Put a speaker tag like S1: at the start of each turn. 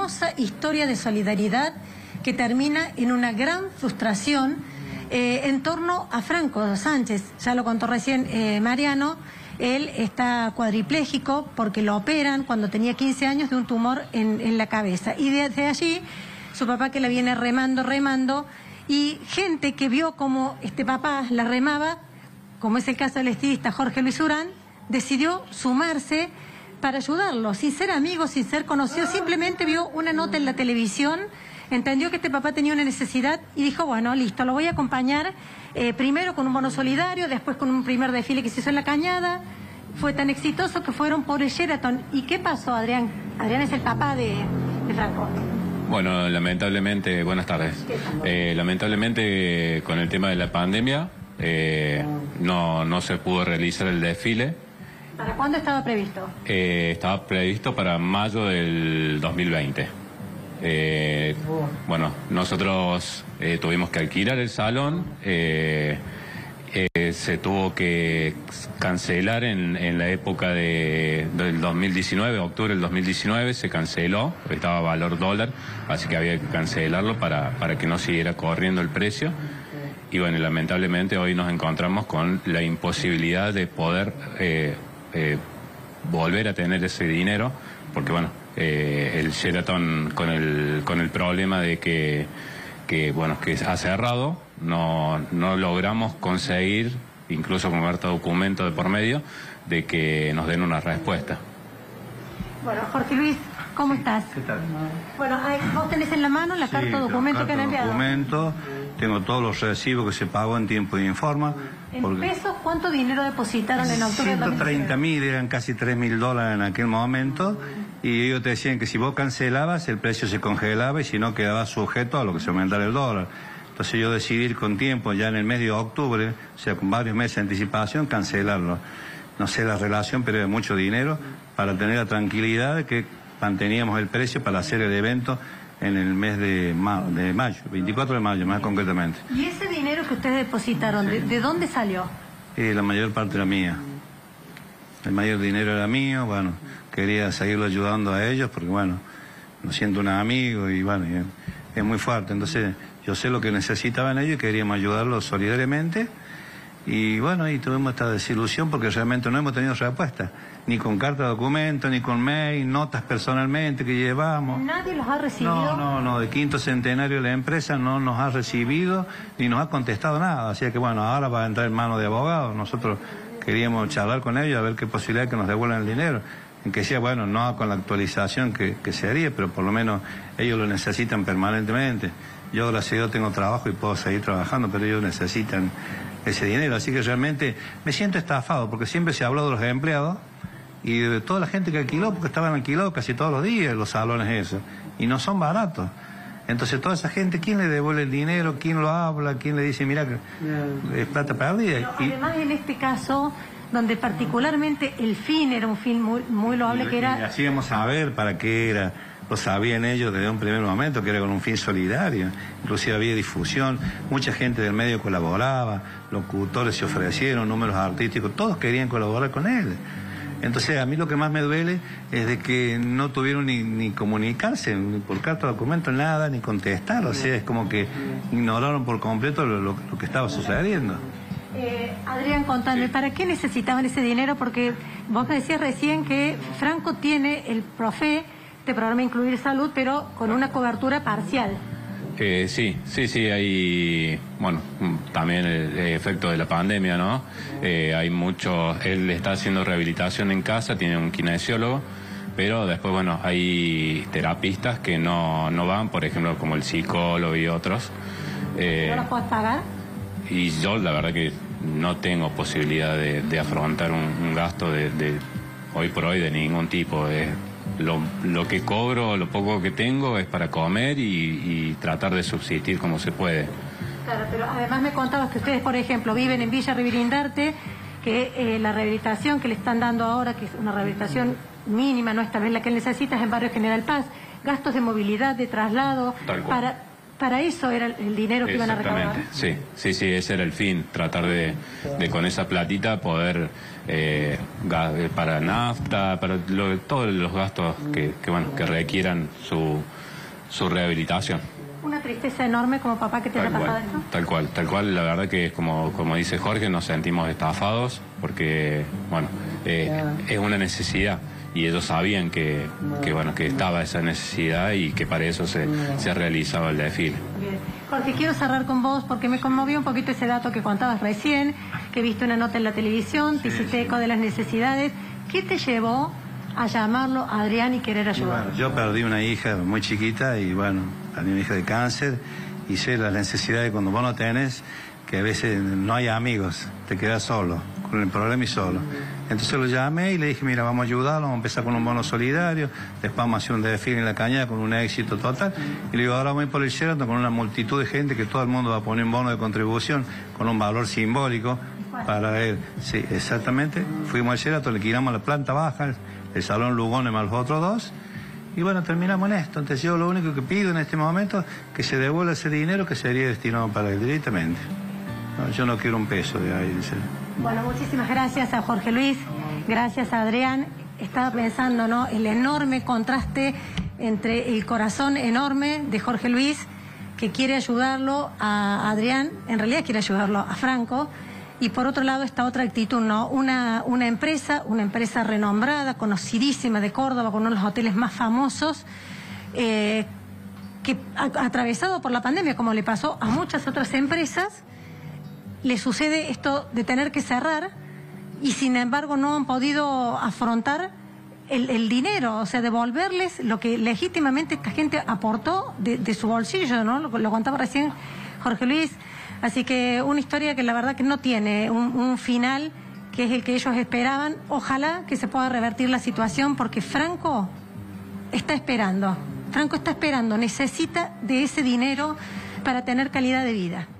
S1: hermosa historia de solidaridad que termina en una gran frustración en torno a Franco Sánchez. Ya lo contó recién Mariano. Él está cuadripléjico porque lo operan cuando tenía 15 años de un tumor en la cabeza. Y desde allí, su papá que la viene remando, y gente que vio como este papá la remaba, como es el caso del estilista Jorge Luis Urán, decidió sumarse para ayudarlo, sin ser amigo, sin ser conocido, simplemente vio una nota en la televisión, entendió que este papá tenía una necesidad y dijo, bueno, listo, lo voy a acompañar, primero con un bono solidario, después con un primer desfile que se hizo en la Cañada. Fue tan exitoso que fueron por el Sheraton. ¿Y qué pasó, Adrián? Adrián es el papá de Franco.
S2: Bueno, lamentablemente, buenas tardes. Lamentablemente con el tema de la pandemia no se pudo realizar el desfile.
S1: ¿Para cuándo estaba previsto?
S2: Estaba previsto para mayo del 2020. Bueno, nosotros tuvimos que alquilar el salón, se tuvo que cancelar en la época del 2019, octubre del 2019, se canceló, estaba valor dólar, así que había que cancelarlo para que no siguiera corriendo el precio. Y bueno, lamentablemente hoy nos encontramos con la imposibilidad de poder volver a tener ese dinero, porque bueno, el Sheraton con el problema de que ha cerrado, no logramos conseguir, incluso con carta documento de por medio, de que nos den una respuesta.
S1: Bueno, Jorge Luis, ¿cómo estás?
S3: ¿Qué tal?
S1: Bueno, vos tenés en la mano la carta documento que han enviado.
S3: Documento, tengo todos los recibos que se pagó en tiempo y en forma.
S1: ¿En pesos cuánto dinero depositaron en octubre?
S3: 130.000, eran casi $3.000 en aquel momento, y ellos te decían que si vos cancelabas el precio se congelaba y si no quedaba sujeto a lo que se aumentara el dólar. Entonces yo decidí ir con tiempo, ya en el mes de octubre, o sea, con varios meses de anticipación, cancelarlo. No sé la relación, pero era mucho dinero para tener la tranquilidad de que manteníamos el precio para hacer el evento en el mes de mayo, 24 de mayo más concretamente.
S1: ¿Y ese dinero que ustedes depositaron, de dónde salió?
S3: La mayor parte era mía. El mayor dinero era mío, bueno, quería seguirlo ayudando a ellos porque bueno, me siento un amigo y bueno, es muy fuerte. Entonces yo sé lo que necesitaban ellos y queríamos ayudarlos solidariamente. Y bueno, y tuvimos esta desilusión porque realmente no hemos tenido respuesta, ni con carta de documento, ni con mail, notas personalmente que llevamos.
S1: ¿Nadie los ha recibido?
S3: No, de quinto centenario de la empresa no nos ha recibido ni nos ha contestado nada, así que bueno, ahora va a entrar en manos de abogados. Nosotros queríamos charlar con ellos a ver qué posibilidad de que nos devuelvan el dinero, en que sea, bueno, no con la actualización que se haría, pero por lo menos ellos lo necesitan permanentemente. Yo, gracias a Dios, tengo trabajo y puedo seguir trabajando, pero ellos necesitan ese dinero, así que realmente me siento estafado, porque siempre se habló de los empleados y de toda la gente que alquiló, porque estaban alquilados casi todos los días los salones esos, y no son baratos. Entonces toda esa gente, ¿quién le devuelve el dinero? ¿Quién lo habla? ¿Quién le dice, mira, que es plata perdida?
S1: Pero además en este caso, donde particularmente el fin era un fin muy loable, que era...
S3: Y hacíamos saber para qué era. Lo sabían ellos desde un primer momento, que era con un fin solidario. Inclusive había difusión, mucha gente del medio colaboraba, locutores se ofrecieron, números artísticos, todos querían colaborar con él. Entonces a mí lo que más me duele es de que no tuvieron ni comunicarse, ni por carta de documento, nada, ni contestar. O sea, es como que ignoraron por completo lo que estaba sucediendo.
S1: Adrián, contame, ¿para qué necesitaban ese dinero? Porque vos me decías recién que Franco tiene el PROFE, este programa Incluir Salud, pero con una cobertura parcial.
S2: Sí, hay, bueno, también el efecto de la pandemia, ¿no? Hay muchos, él está haciendo rehabilitación en casa, tiene un kinesiólogo, pero después, bueno, hay terapistas que no van, por ejemplo, como el psicólogo y otros.
S1: ¿No los puedes pagar?
S2: Y yo, la verdad que no tengo posibilidad de afrontar un gasto de hoy por hoy de ningún tipo. Lo que cobro, lo poco que tengo es para comer y tratar de subsistir como se puede.
S1: Claro, pero además me contabas que ustedes, por ejemplo, viven en Villa Rivierindarte, que la rehabilitación que le están dando ahora, que es una rehabilitación mínima, no es tal vez la que él necesita, es en Barrio General Paz, gastos de movilidad, de traslado, Para eso era el dinero que iban a recaudar.
S2: Sí, ese era el fin, tratar de con esa platita poder para nafta, para todos los gastos que requieran su rehabilitación.
S1: Una tristeza enorme como papá que te haya pasado esto.
S2: Tal cual, la verdad que es como dice Jorge, nos sentimos estafados porque, bueno, es una necesidad. Y ellos sabían que estaba esa necesidad y que para eso se realizaba el desfile.
S1: Bien. Jorge, quiero cerrar con vos porque me conmovió un poquito ese dato que contabas recién, que viste una nota en la televisión, te hiciste eco de las necesidades. ¿Qué te llevó a llamarlo a Adrián y querer ayudar?
S3: Bueno, yo perdí una hija muy chiquita y bueno, perdí una hija de cáncer y sé las necesidades cuando vos no tenés, que a veces no hay amigos, te quedas solo, con el problema y solo. Entonces lo llamé y le dije, mira, vamos a ayudarlo, vamos a empezar con un bono solidario, después vamos a hacer un desfile en la Cañada con un éxito total. Y le digo, ahora vamos a ir por el Sheraton con una multitud de gente que todo el mundo va a poner un bono de contribución con un valor simbólico para él. Sí, exactamente. Fuimos al Sheraton, le quitamos la planta baja, el Salón Lugones más los otros dos. Y bueno, terminamos en esto. Entonces yo lo único que pido en este momento es que se devuelva ese dinero que sería destinado para él directamente. No, yo no quiero un peso de ahí.
S1: Bueno, muchísimas gracias a Jorge Luis, gracias a Adrián. Estaba pensando, ¿no?, el enorme contraste entre el corazón enorme de Jorge Luis, que quiere ayudarlo a Adrián, en realidad quiere ayudarlo a Franco, y por otro lado esta otra actitud, ¿no? Una empresa renombrada, conocidísima de Córdoba, con uno de los hoteles más famosos, que atravesado por la pandemia, como le pasó a muchas otras empresas, le sucede esto de tener que cerrar y sin embargo no han podido afrontar el dinero, o sea, devolverles lo que legítimamente esta gente aportó de su bolsillo, ¿no? Lo contaba recién Jorge Luis. Así que una historia que la verdad que no tiene un final que es el que ellos esperaban. Ojalá que se pueda revertir la situación porque Franco está esperando, necesita de ese dinero para tener calidad de vida.